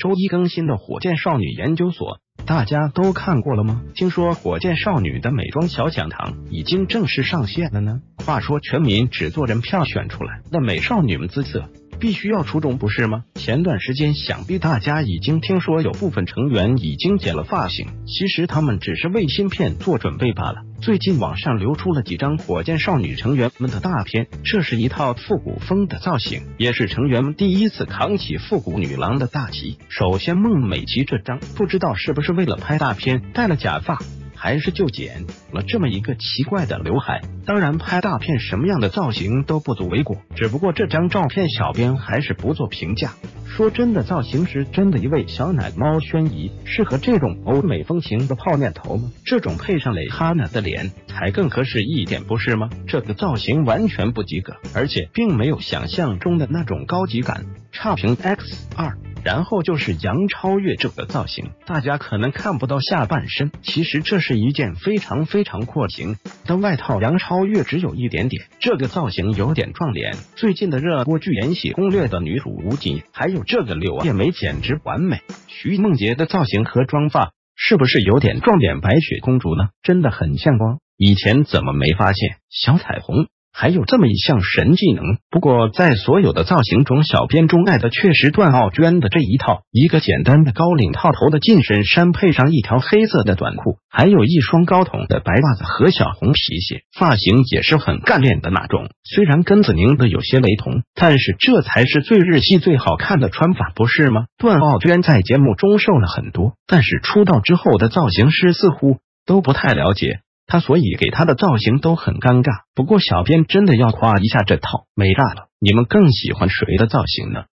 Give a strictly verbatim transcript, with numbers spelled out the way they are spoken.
周一更新的《火箭少女研究所》，大家都看过了吗？听说火箭少女的美妆小讲堂已经正式上线了呢。话说全民只做人票选出来的美少女们姿色必须要出众，不是吗？前段时间想必大家已经听说有部分成员已经剪了发型，其实他们只是为新片做准备罢了。最近网上流出了几张火箭少女成员们的大片，这是一套复古风的造型，也是成员们第一次扛起复古女郎的大旗。首先孟美岐这张，不知道是不是为了拍大片戴了假发，还是就剪了这么一个奇怪的刘海。当然拍大片什么样的造型都不足为过，只不过这张照片小编还是不做评价。说真的，造型师真的一位小奶猫宣仪适合这种欧美风情的泡面头吗？这种配上蕾哈娜的脸才更合适一点，不是吗？这个造型完全不及格，而且并没有想象中的那种高级感。差评 X 二。然后就是杨超越这个造型，大家可能看不到下半身，其实这是一件非常非常廓形的外套，杨超越只有一点点，这个造型有点撞脸。最近的热播剧《延禧攻略》的女主吴瑾，还有这个柳叶眉简直完美。徐梦洁的造型和妆发是不是有点撞脸白雪公主呢？真的很像光，以前怎么没发现？小彩虹还有这么一项神技能。不过在所有的造型中，小编钟爱的确实段奥娟的这一套，一个简单的高领套头的紧身衫，配上一条黑色的短裤，还有一双高筒的白袜子和小红皮鞋，发型也是很干练的那种。虽然跟子宁的有些雷同，但是这才是最日系最好看的穿法，不是吗？段奥娟在节目中瘦了很多，但是出道之后的造型师似乎都不太了解他，所以给他的造型都很尴尬。不过小编真的要夸一下这套，美炸了！你们更喜欢谁的造型呢？